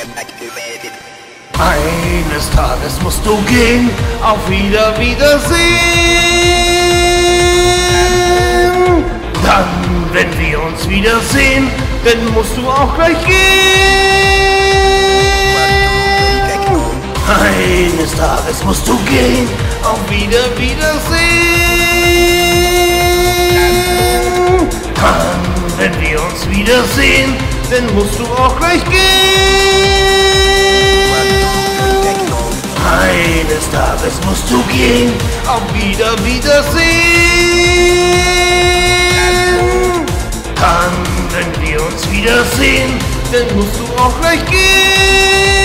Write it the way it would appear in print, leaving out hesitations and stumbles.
Eines Tages musst du gehen, auf Wiedersehen. Dann, wenn wir uns wiedersehen, dann musst du auch gleich gehen. Eines Tages musst du gehen, auf Wiedersehen. Dann, wenn wir uns wiedersehen, dann musst du auch gleich gehen. Eines Tages musst du gehen, auf Wiedersehen. Dann, wenn wir uns wiedersehen, dann musst du auch gleich gehen.